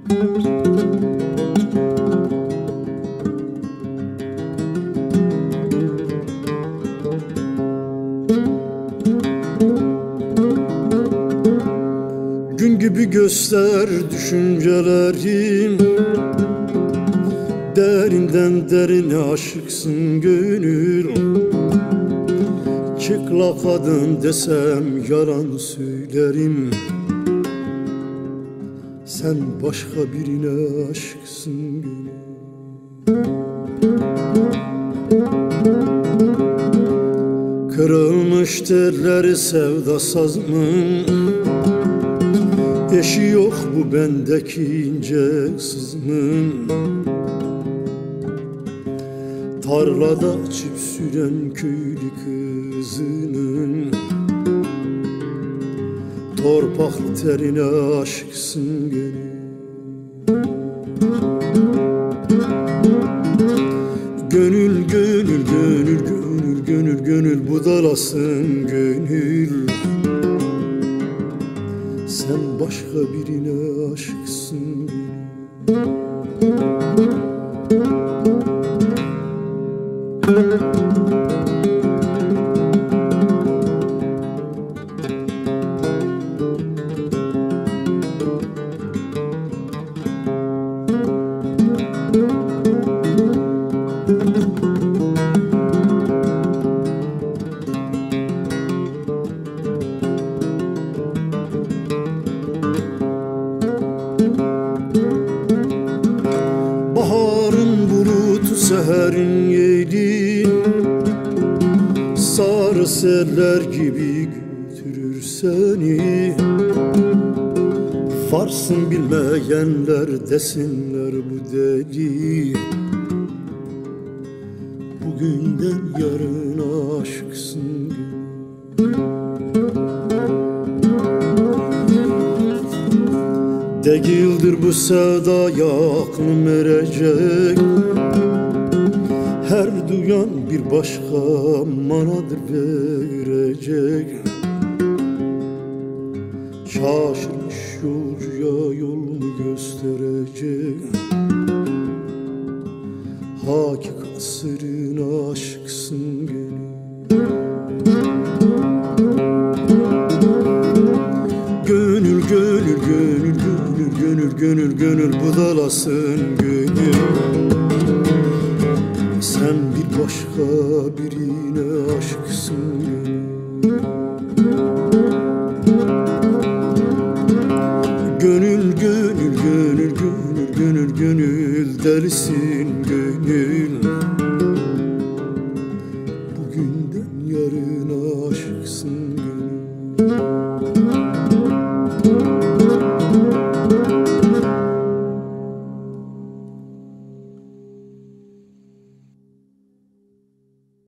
Gün gibi göster düşüncelerim, derinden derine aşıksın gönül. Çıkla kadın desem yalan söylerim, sen başka birine aşıksın gönül. Kırılmış telleri sevda sazımın, eşi yok bu bendeki ince sızımın. Tarlada çip süren köylü kızının, torpak terine aşıksın gönül. Gönül, gönül, gönül, gönül, gönül, gönül budalasın gönül. Sen başka birine aşıksın gönül. Baharın bulutu seherin yeli, sarı seller gibi götürür seni. Varsın bilmeyenler desinler bu deli, bugünden yarına aşıksın gönül. Değildir bu sevdaya aklım erecek, her duyan bir başka manadır verecek. Şaşırmış yolcuya yolunu gösterecek, hakikat sırrına aşıksın gönül. Gönül, gönül, gönül, gönül, gönül, gönül, gönül budalasın gönül. Sen bir başka birine aşıksın gönül. Gönül, gönül, gönül, gönül, gönül, gönül delisin gönül. Bugünden yarına aşıksın gönül.